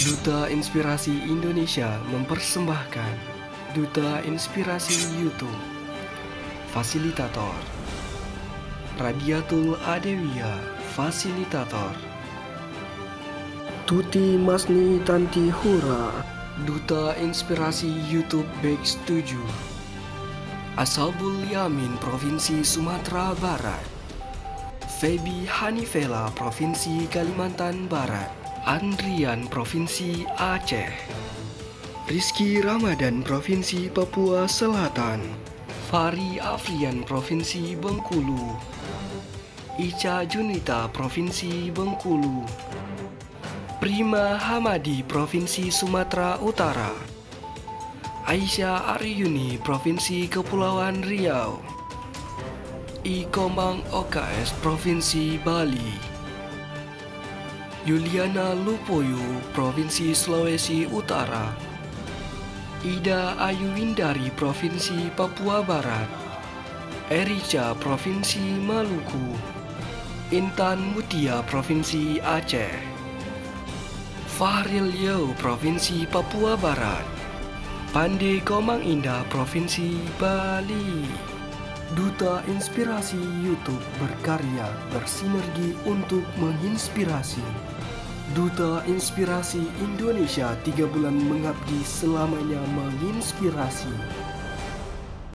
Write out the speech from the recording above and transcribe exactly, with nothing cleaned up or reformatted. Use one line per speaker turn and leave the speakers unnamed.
Duta Inspirasi Indonesia mempersembahkan Duta Inspirasi YouTube. Fasilitator Radiatul Adewia, Fasilitator Tuti Masni Tanti Hura, Duta Inspirasi YouTube Batch tujuh. Ashabul Yamin Provinsi Sumatera Barat, Febi Hanifela Provinsi Kalimantan Barat, Andrian Provinsi Aceh, Rizky Ramadan Provinsi Papua Selatan, Fari Afrian Provinsi Bengkulu, Ica Junita Provinsi Bengkulu, Prima Hamadi Provinsi Sumatera Utara, Aisyah Aryuni Provinsi Kepulauan Riau, I Komang O K S Provinsi Bali, Yuliana Lupoyo Provinsi Sulawesi Utara, Ida Ayuwindari Provinsi Papua Barat, Erica Provinsi Maluku, Intan Mutia Provinsi Aceh, Fahril Yeo Provinsi Papua Barat, Pande Komang Indah Provinsi Bali. Duta Inspirasi YouTube berkarya bersinergi untuk menginspirasi. Duta Inspirasi Indonesia tiga bulan mengabdi selamanya menginspirasi.